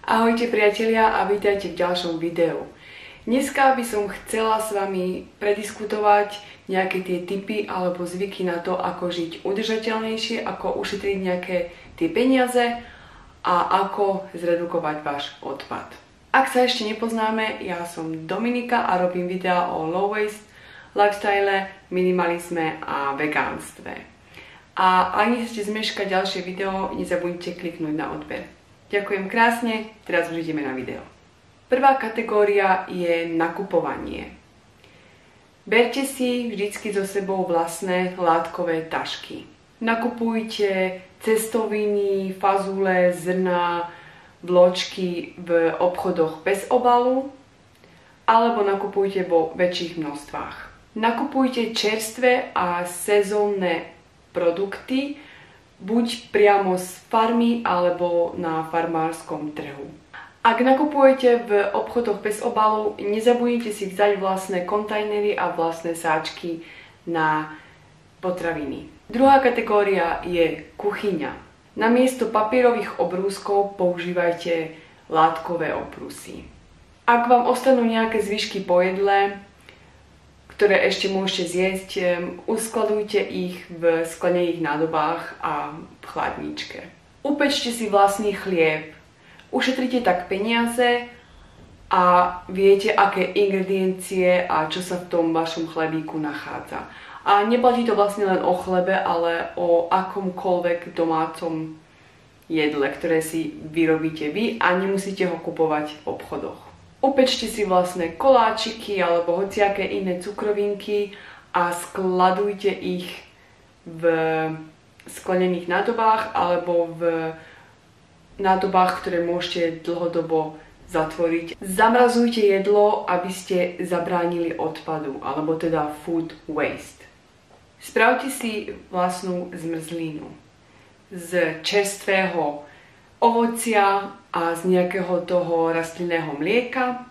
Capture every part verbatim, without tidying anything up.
Ahojte priatelia a vítajte v ďalšom videu. Dneska by som chcela s vami prediskutovať nejaké tie tipy alebo zvyky na to, ako žiť udržateľnejšie, ako ušetriť nejaké tie peniaze a ako zredukovať váš odpad. Ak sa ešte nepoznáme, ja som Dominika a robím videá o low waste, lifestyle, minimalizme a vegánstve. A ak nechcete zmeškať ďalšie video, nezabudnite kliknúť na odber. Ďakujem krásne, teraz už ideme na video. Prvá kategória je nakupovanie. Berte si vždycky so sebou vlastné látkové tašky. Nakupujte cestoviny, fazule, zrná, vločky v obchodoch bez obalu alebo nakupujte vo väčších množstvách. Nakupujte čerstvé a sezónne produkty buď priamo z farmy alebo na farmárskom trhu. Ak nakupujete v obchodoch bez obalu, nezabudnite si vzdať vlastné kontajnery a vlastné sáčky na potraviny. Druhá kategória je kuchyňa. Namiesto papierových obrúskov používajte látkové obrusy. Ak vám ostanú nejaké zvyšky po jedle, ktoré ešte môžete zjesť, uskladujte ich v sklenených nádobách a v chladničke. Upečte si vlastný chlieb. Ušetrite tak peniaze a viete, aké ingrediencie a čo sa v tom vašom chlebíku nachádza. A neplatí to vlastne len o chlebe, ale o akomkoľvek domácom jedle, ktoré si vyrobíte vy a nemusíte ho kupovať v obchodoch. Upečte si vlastné koláčiky alebo hociaké iné cukrovinky a skladujte ich v sklenených nádobách alebo v nádobách, ktoré môžete dlhodobo zatvoriť. Zamrazujte jedlo, aby ste zabránili odpadu, alebo teda food waste. Spravte si vlastnú zmrzlinu z čerstvého ovocia a z nejakého toho rastlinného mlieka.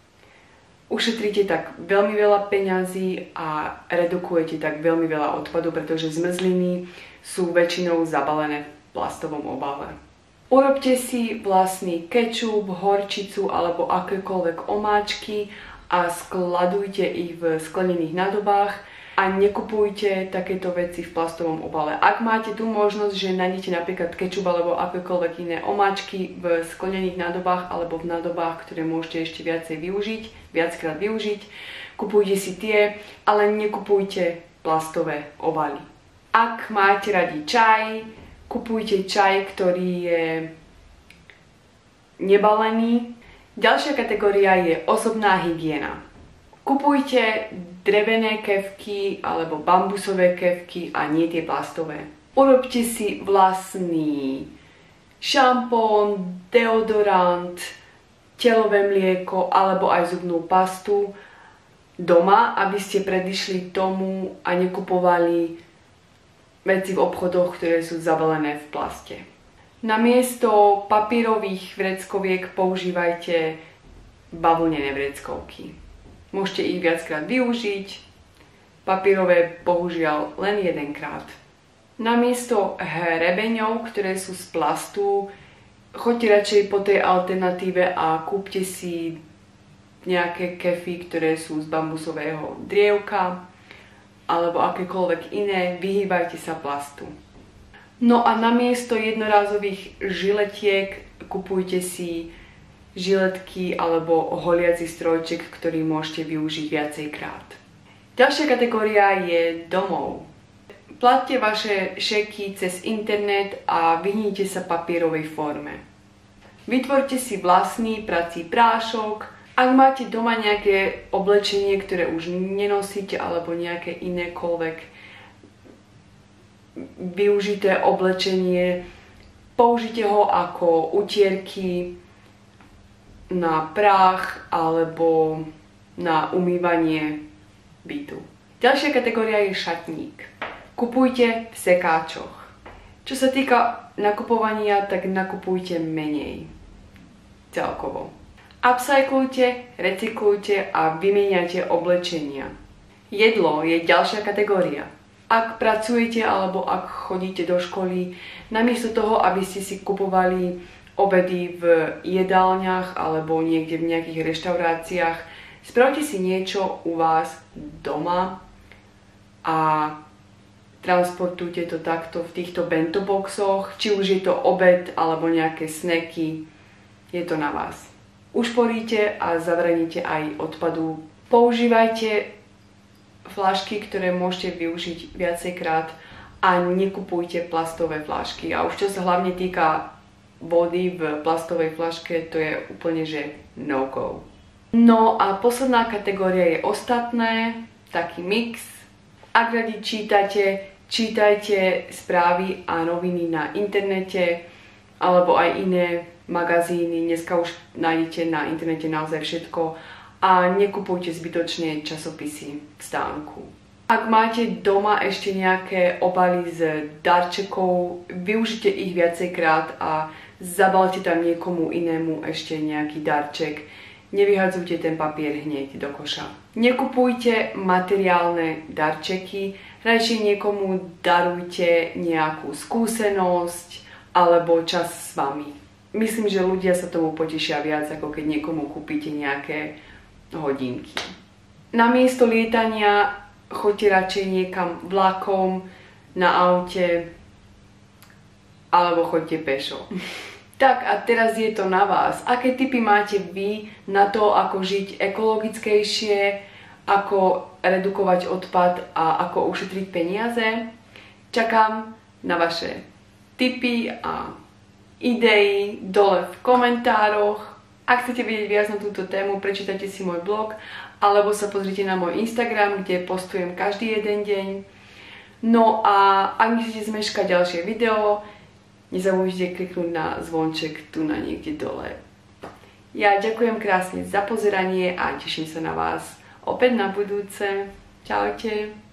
Ušetríte tak veľmi veľa peňazí a redukujete tak veľmi veľa odpadu, pretože zmrzliny sú väčšinou zabalené v plastovom obale. Urobte si vlastný kečup, horčicu alebo akékoľvek omáčky a skladujte ich v sklenených nádobách a nekupujte takéto veci v plastovom obale. Ak máte tú možnosť, že nájdete napríklad kečup alebo akékoľvek iné omáčky v sklenených nádobách alebo v nádobách, ktoré môžete ešte viacej využiť, viackrát využiť, kupujte si tie, ale nekupujte plastové obaly. Ak máte radi čaj, kupujte čaj, ktorý je nebalený. Ďalšia kategória je osobná hygiena. Kupujte drevené kefky alebo bambusové kefky a nie tie plastové. Urobte si vlastný šampón, deodorant, telové mlieko alebo aj zubnú pastu doma, aby ste predišli tomu a nekupovali veci v obchodoch, ktoré sú zabalené v plaste. Namiesto papierových vreckoviek používajte bavlnené vreckovky. Môžete ich viackrát využiť, papierové bohužiaľ len jedenkrát. Namiesto hrebeňov, ktoré sú z plastu, choďte radšej po tej alternatíve a kúpte si nejaké kefy, ktoré sú z bambusového drievka alebo akékoľvek iné, vyhýbajte sa plastu. No a namiesto jednorázových žiletiek kupujte si žiletky alebo holiaci strojček, ktorý môžete využiť viacejkrát. Ďalšia kategória je domov. Plaťte vaše šeky cez internet a vyhnite sa papierovej forme. Vytvorte si vlastný prací prášok. Ak máte doma nejaké oblečenie, ktoré už nenosíte alebo nejaké inékoľvek využité oblečenie, použite ho ako utierky na prach alebo na umývanie bytu. Ďalšia kategória je šatník. Kupujte v sekáčoch. Čo sa týka nakupovania, tak nakupujte menej. Celkovo. Upcyklujte, recyklujte a vymieňajte oblečenia. Jedlo je ďalšia kategória. Ak pracujete alebo ak chodíte do školy, namiesto toho, aby ste si kupovali obedy v jedálniach alebo niekde v nejakých reštauráciách. Spravte si niečo u vás doma a transportujte to takto v týchto bento boxoch, či už je to obed alebo nejaké snacky, je to na vás. Ušporíte a zabraníte aj odpadu. Používajte fľašky, ktoré môžete využiť viacejkrát a nekupujte plastové fľašky. A už čo sa hlavne týka vody v plastovej fľaške, to je úplne že no-go. No a posledná kategória je ostatné, taký mix. Ak radi čítate, čítajte správy a noviny na internete alebo aj iné magazíny. Dneska už nájdete na internete naozaj všetko a nekupujte zbytočne časopisy v stánku. Ak máte doma ešte nejaké obaly z darčekov, využite ich viacejkrát a zabalte tam niekomu inému ešte nejaký darček. Nevyhadzujte ten papier hneď do koša. Nekupujte materiálne darčeky, radšej niekomu darujte nejakú skúsenosť alebo čas s vami. Myslím, že ľudia sa tomu potešia viac, ako keď niekomu kúpite nejaké hodinky. Namiesto lietania choďte radšej niekam vlakom, na aute alebo choďte pešo. Tak a teraz je to na vás. Aké tipy máte vy na to, ako žiť ekologickejšie, ako redukovať odpad a ako ušetriť peniaze? Čakám na vaše tipy a idei dole v komentároch. Ak chcete vedieť viac na túto tému, prečítajte si môj blog alebo sa pozrite na môj Instagram, kde postujem každý jeden deň. No a ak nechcete zmeškať ďalšie video, nezabudnite kliknúť na zvonček tu na niekde dole. Ja ďakujem krásne za pozeranie a teším sa na vás opäť na budúce. Čaute.